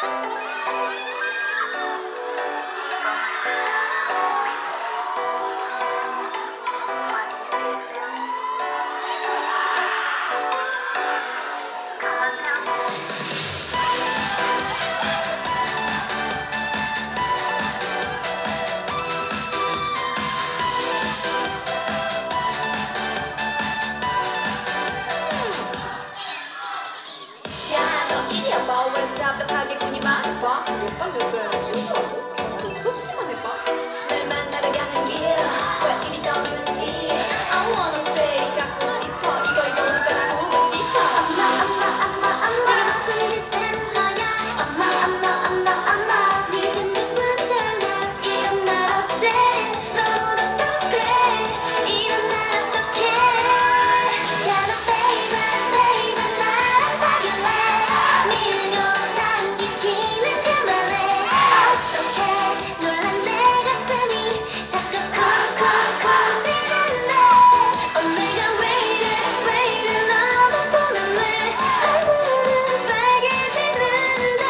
왜 답답하게 군이 많아봐 몇번 여자애랑 친구라고? 전화도 없어지기만 해봐 날 만나러 가는 길 왜 이리 떨리는지 I wanna say 갖고 싶어 이거 누가 보고 싶어 엄마 무슨 짓을 한 거야 엄마 네 생각만잖아 이런 날 어째 너무 답답해 이런 날 어떡해 자너 baby 나랑 사귈래 밀고 당기기는 그만해 어떡해 놀란 내 가슴이 자꾸 쿵쿵쿵 뛰는데 내가 왜 이래 너만 보면 왜 얼굴은 빨개지는데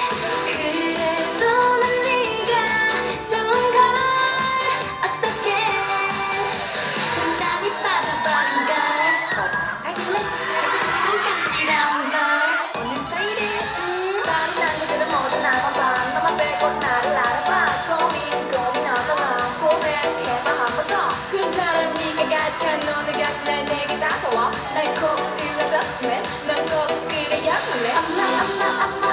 그래도 난 네가 좋은 걸 어떡해 땀이 빠져버린 걸 너랑 사귈래 눈까지라운 걸 오늘도 이래 다른 남자들은 모두 나만 봐 너만 빼고 나를 알아봐 고민하잖아 고백해봐 한 번 더 그 사람 네가 가득한 너는 같이 날 내게 다가와 날 콕 찔러줬으면 넌 꼭 그래야만 해 엄마